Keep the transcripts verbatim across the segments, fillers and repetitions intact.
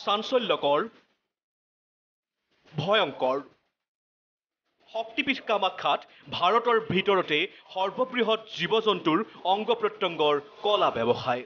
চাঞ্চল্যকৰ ভয়ংকৰ শক্তিপীঠ কামাখ্যাত ভাৰতৰ ভিতৰতে সৰ্ববৃহৎ জীৱ-জন্তুৰ অংগ প্ৰত্যংগৰ কলা ব্যৱসায়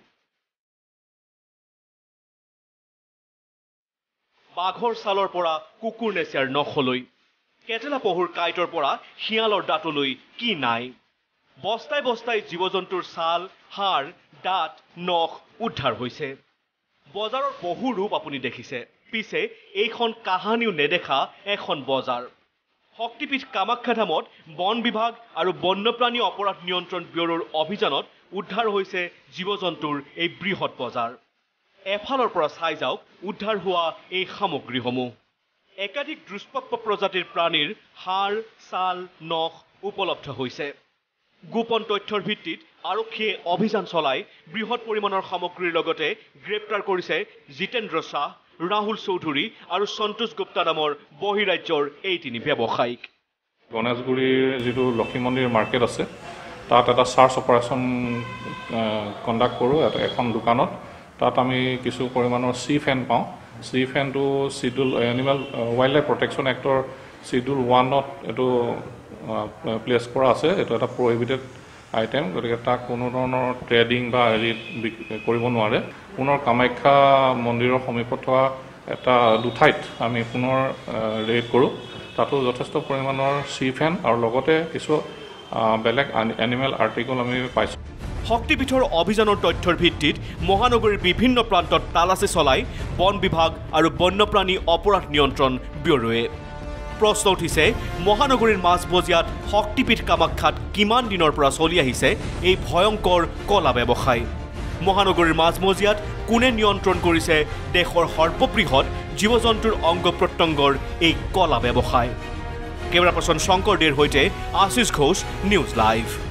বাঘৰ ছালৰ পৰা কুকুৰ নেচিয়াৰ নখলৈ কেটেলা পহুৰ কাইটৰ পৰা শিয়ালৰ দাঁতলৈ কি নাই বস্তাই বস্তাই জীৱ-জন্তুৰ ছাল হাড় দাঁত নখ উদ্ধাৰ হৈছে বজাৰৰ বহু ৰূপ আপুনি দেখিছে পিছে এইখন কাহানিও নেদেখা এখন বজাৰ শক্তিপীঠ কামাখ্যা ধামত বন বিভাগ আৰু বন্যপ্ৰাণী অপৰাধ নিয়ন্ত্ৰণ ব্যুৰোৰ অভিযানত উদ্ধাৰ হৈছে জীৱ-জন্তুৰ এই বৃহৎ বজাৰ এফালৰ পৰা চাই যাওক উদ্ধাৰ হোৱা এই সামগ্ৰীসমূহ একাধিক দুষ্প্ৰাপ্য প্ৰজাতিৰ প্ৰাণীৰ হাড় ছাল নখ উপলব্ধ হৈছে গোপন তথ্যৰ ভিত্তিত আৰক্ষীয়ে অভিযান চলাই বৃহৎ পৰিমাণৰ সামগ্ৰীৰ লগতে গ্ৰেপ্তাৰ কৰিছে জিতেন্দ্ৰ শাহ ৰাহুল চৌধুৰী আৰু সন্তোষ গুপ্তা নামৰ বহিৰাজ্যৰ এই তিনি ব্যৱসায়িক গণেশগুৰিৰ যিটো লক্ষী মন্দিৰ মাৰ্কেট আছে তাত এটা সাৰ্চ অপাৰেশ্যন কণ্ডাক্ট কৰোঁ এখন দোকানত তাত আমি কিছু পৰিমাণৰ চি ফেন পাওঁ চি ফেনটো schedule animal wildlife protection act schedule ওৱানত এইটো প্লেচ কৰা আছে এইটো এটা প্ৰহিবিটেড আইটেম গতিকে তাক কোনো ধৰণৰ ট্ৰেডিং বা হেৰি কৰিব নোৱাৰে পুনৰ কামাখ্যা মন্দিৰৰ সমীপত থকা এটা দুঠাইত আমি পুনৰ ৰেড কৰোঁ তাতো যথেষ্ট পৰিমাণৰ চি ফেন আৰু লগতে কিছু বেলেগ এনিমেল আৰ্টিকল আমি পাইছোঁ শক্তিপীঠৰ অভিযানৰ তথ্যৰ ভিত্তিত মহানগৰীৰ বিভিন্ন প্ৰান্তত তালাচী চলাই বন বিভাগ আৰু বন্যপ্ৰাণী অপৰাধ নিয়ন্ত্ৰণ ব্যুৰোৱে প্ৰশ্ন উঠিছে মহানগৰীৰ মাজমজিয়াত শক্তিপীঠ কামাখ্যাত কিমান দিনৰ পৰা চলি আহিছে এই ভয়ংকৰ কলা ব্যৱসায় মহানগৰীৰ মাজমজিয়াত কোনে নিয়ন্ত্ৰণ কৰিছে দেশৰ সৰ্ববৃহৎ জীৱ-জন্তুৰ অংগ প্ৰত্যংগৰ এই কলা ব্যৱসায় কেমেৰা পাৰ্চন শংকৰদেৰ সৈতে আশিষ ঘোষ নিউজ লাইভ।